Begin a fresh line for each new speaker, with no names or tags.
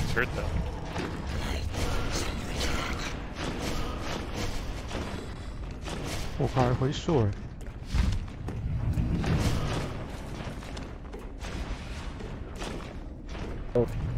He's hurt though.
我靠，还回溯哎！
哦